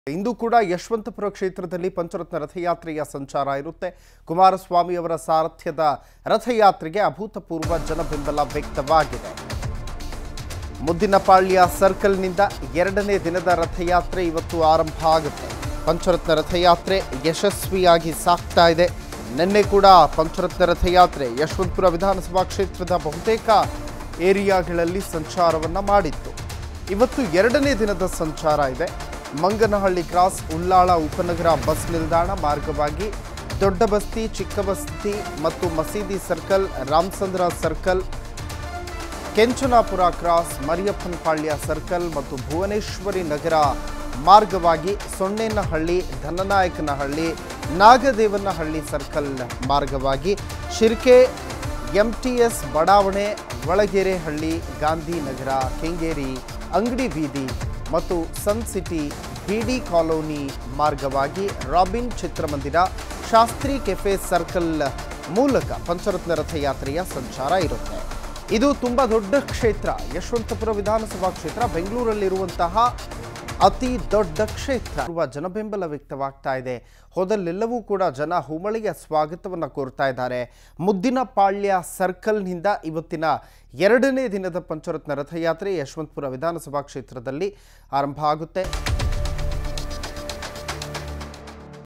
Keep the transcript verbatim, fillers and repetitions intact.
ಇಂದು ಕೂಡ ಯಶವಂತಪುರ ಕ್ಷೇತ್ರದಲ್ಲಿ ಪಂಚರತ್ನ ರಥಯಾತ್ರೆಯ ಸಂಚಾರ ಇರುತ್ತೆ. ಕುಮಾರಸ್ವಾಮಿ ಅವರ ಸಾರಥ್ಯದ ರಥಯಾತ್ರೆಗೆ ಅಭೂತಪೂರ್ವ ಜನಬೆಂಬಲ ವ್ಯಕ್ತವಾಗಿದೆ. ಮುದ್ದಿನಪಾಳ್ಯ ಸರ್ಕಲ್ನಿಂದ ಎರಡನೇ ದಿನದ ರಥಯಾತ್ರೆ ಇವತ್ತು ಆರಂಭ ಆಗುತ್ತೆ. ಪಂಚರತ್ನ ರಥಯಾತ್ರೆ ಯಶಸ್ವಿಯಾಗಿ ಸಾಗ್ತಾ ಇದೆ. ನಿನ್ನೆ ಕೂಡ ಪಂಚರತ್ನ ರಥಯಾತ್ರೆ ಯಶವಂತಪುರ ವಿಧಾನಸಭಾ ಕ್ಷೇತ್ರದ ಬಹುತೇಕ ಏರಿಯಾಗಳಲ್ಲಿ ಸಂಚಾರವನ್ನು ಮಾಡಿತ್ತು. ಇವತ್ತು ಎರಡನೇ ದಿನದ ಸಂಚಾರ ಇದೆ. ಮಂಗನಹಳ್ಳಿ ಕ್ರಾಸ್, ಉಳ್ಳಾಳ ಉಪನಗರ ಬಸ್ ನಿಲ್ದಾಣ ಮಾರ್ಗವಾಗಿ ದೊಡ್ಡಬಸ್ತಿ, ಚಿಕ್ಕಬಸ್ತಿ ಮತ್ತು ಮಸೀದಿ circle, Ramachandra circle, Kenchanapura cross, Mariyappanapalya circle ಮತ್ತು ಭುವನೇಶ್ವರಿ ನಗರ ಮಾರ್ಗವಾಗಿ ಸೊನ್ನೇನಹಳ್ಳಿ, ಧನನಾಯಕನಹಳ್ಳಿ, ನಾಗದೇವನಹಳ್ಳಿ ಸರ್ಕಲ್ ಮಾರ್ಗವಾಗಿ ಶಿರ್ಕೆ, ಎಂಟಿಎಸ್ ಬಡಾವಣೆ, ಒಳಗೆರೆಹಳ್ಳಿ, ಗಾಂಧಿನಗರ, ಕೆಂಗೇರಿ, ಅಂಗಡಿ ಬೀದಿ ಮತ್ತು ಸನ್ ಸಿಟಿ, ಬಿಡಿ ಕಾಲೋನಿ ಮಾರ್ಗವಾಗಿ ರಾಬಿನ್ ಚಿತ್ರಮಂದಿರ, ಶಾಸ್ತ್ರಿ ಕೆಫೆ ಸರ್ಕಲ್ ಮೂಲಕ ಪಂಚರತ್ನ ರಥಯಾತ್ರೆಯ ಸಂಚಾರ ಇರುತ್ತೆ. ಇದು ತುಂಬ ದೊಡ್ಡ ಕ್ಷೇತ್ರ. ಯಶವಂತಪುರ ವಿಧಾನಸಭಾ ಕ್ಷೇತ್ರ ಬೆಂಗಳೂರಲ್ಲಿರುವಂತಹ ಅತಿ ದೊಡ್ಡ ಕ್ಷೇತ್ರ. ಜನಬೆಂಬಲ ವ್ಯಕ್ತವಾಗ್ತಾ ಇದೆ. ಹೋದಲ್ಲೆಲ್ಲವೂ ಕೂಡ ಜನ ಹುಮಳಿಯ ಸ್ವಾಗತವನ್ನು ಕೋರ್ತಾ ಇದ್ದಾರೆ. ಮುದ್ದಿನಪಾಳ್ಯ ಸರ್ಕಲ್ನಿಂದ ಇವತ್ತಿನ ಎರಡನೇ ದಿನದ ಪಂಚರತ್ನ ರಥಯಾತ್ರೆ ಯಶವಂತಪುರ ವಿಧಾನಸಭಾ ಕ್ಷೇತ್ರದಲ್ಲಿ ಆರಂಭ ಆಗುತ್ತೆ.